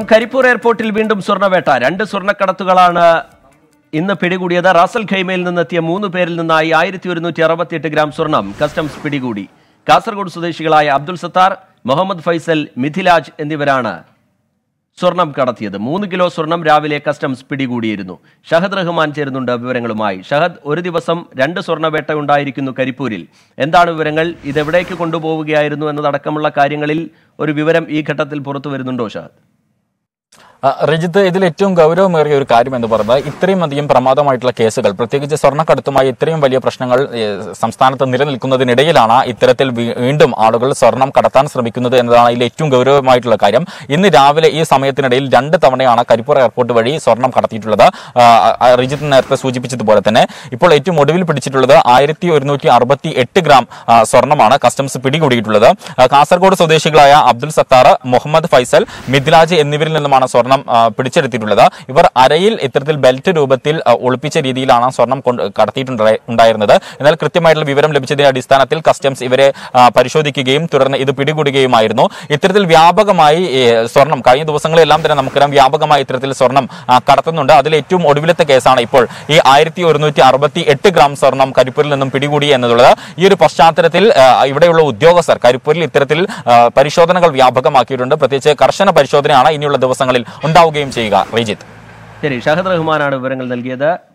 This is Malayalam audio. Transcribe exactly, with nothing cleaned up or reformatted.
കരിപ്പൂർ എയർപോർട്ടിൽ വീണ്ടും സ്വർണ്ണവേട്ട. രണ്ട് സ്വർണ്ണക്കടത്തുകളാണ് ഇന്ന് പിടികൂടിയത്. റാസൽ ഖൈമയിൽ നിന്നെത്തിയ മൂന്ന് പേരിൽ നിന്നായി ആയിരത്തി ഒരുന്നൂറ്റി അറുപത്തിയെട്ട് ഗ്രാം സ്വർണം കസ്റ്റംസ് പിടികൂടി. കാസർഗോഡ് സ്വദേശികളായ അബ്ദുൾ സത്താർ, മുഹമ്മദ് ഫൈസൽ, മിഥിലാജ് എന്നിവരാണ് സ്വർണം കടത്തിയത്. മൂന്ന് കിലോ സ്വർണം രാവിലെ കസ്റ്റംസ് പിടികൂടിയിരുന്നു. ഷഹദ് റഹ്മാൻ ചേരുന്നുണ്ട് വിവരങ്ങളുമായി. ഷഹദ്, ഒരു ദിവസം രണ്ട് സ്വർണ്ണവേട്ട ഉണ്ടായിരിക്കുന്നു കരിപ്പൂരിൽ. എന്താണ് വിവരങ്ങൾ? ഇതെവിടേക്ക് കൊണ്ടുപോവുകയായിരുന്നു എന്നതടക്കമുള്ള കാര്യങ്ങളിൽ ഒരു വിവരം ഈ ഘട്ടത്തിൽ പുറത്തു വരുന്നുണ്ടോ ഷഹദ്? രജിത്ത്, ഇതിൽ ഏറ്റവും ഗൗരവമേറിയ ഒരു കാര്യം എന്ന് പറയുന്നത് ഇത്രയും അധികം പ്രമാദമായിട്ടുള്ള കേസുകൾ, പ്രത്യേകിച്ച് സ്വർണ്ണക്കടത്തുമായി ഇത്രയും വലിയ പ്രശ്നങ്ങൾ സംസ്ഥാനത്ത് നിലനിൽക്കുന്നതിനിടയിലാണ് ഇത്തരത്തിൽ വീണ്ടും ആളുകൾ സ്വർണം കടത്താൻ ശ്രമിക്കുന്നത് എന്നതാണ് ഇതിൽ ഏറ്റവും ഗൗരവമായിട്ടുള്ള കാര്യം. ഇന്ന് രാവിലെ ഈ സമയത്തിനിടയിൽ രണ്ട് തവണയാണ് കരിപ്പൂർ എയർപോർട്ട് വഴി സ്വർണം കടത്തിയിട്ടുള്ളത്. രജിത്ത് നേരത്തെ സൂചിപ്പിച്ചതുപോലെ തന്നെ ഇപ്പോൾ ഏറ്റവും ഒടുവിൽ പിടിച്ചിട്ടുള്ളത് ആയിരത്തി ഒരുന്നൂറ്റി അറുപത്തി എട്ട് ഗ്രാം സ്വർണമാണ് കസ്റ്റംസ് പിടികൂടിയിട്ടുള്ളത്. കാസർഗോഡ് സ്വദേശികളായ അബ്ദുൾ സത്താർ, മുഹമ്മദ് ഫൈസൽ, മിഥിലാജ് എന്നിവരിൽ നിന്നുമാണ് സ്വർണം പിടിച്ചെടുത്തിട്ടുള്ളത്. ഇവർ അരയിൽ ഇത്തരത്തിൽ ബെൽറ്റ് രൂപത്തിൽ ഒളിപ്പിച്ച രീതിയിലാണ് സ്വർണം കടത്തിയിട്ടുണ്ടായിരുന്നത്. എന്നാൽ കൃത്യമായിട്ടുള്ള വിവരം ലഭിച്ചതിന്റെ അടിസ്ഥാനത്തിൽ കസ്റ്റംസ് ഇവരെ പരിശോധിക്കുകയും തുടർന്ന് ഇത് പിടികൂടുകയുമായിരുന്നു. ഇത്തരത്തിൽ വ്യാപകമായി സ്വർണം കഴിഞ്ഞ ദിവസങ്ങളെല്ലാം തന്നെ നമുക്കറിയാം വ്യാപകമായി ഇത്തരത്തിൽ സ്വർണം കടത്തുന്നുണ്ട്. അതിൽ ഏറ്റവും ഒടുവിലത്തെ കേസാണ് ഇപ്പോൾ ഈ ആയിരത്തി ഒരുന്നൂറ്റി അറുപത്തി എട്ട് ഗ്രാം സ്വർണം കരിപ്പൂരിൽ നിന്നും പിടികൂടി എന്നുള്ളത്. ഈ ഒരു പശ്ചാത്തലത്തിൽ ഇവിടെയുള്ള ഉദ്യോഗസ്ഥർ കരിപ്പൂരിൽ ഇത്തരത്തിൽ പരിശോധനകൾ വ്യാപകമാക്കിയിട്ടുണ്ട്. പ്രത്യേകിച്ച് കർശന പരിശോധനയാണ് ഇനിയുള്ള ദിവസങ്ങളിൽ ഉണ്ടാവുകയും ചെയ്യുക. റീജിത്ത്, ശരി, ഷഹദ് റഹ്മാനാണ് വിവരങ്ങൾ നൽകിയത്.